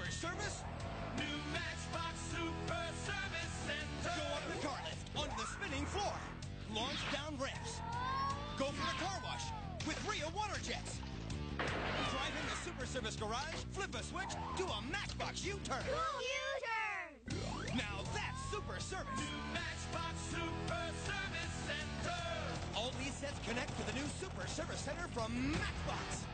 super service? New Matchbox Super Service Center. Go up the car lift, onto the spinning floor. Launch down ramps. Go for the car wash with Rio water jets. Drive in the super service garage, flip a switch, do a Matchbox U-turn. Cool U-turn. Now that's super service. New Matchbox Super Service Center. All these sets connect to the new Super Service Center from Matchbox.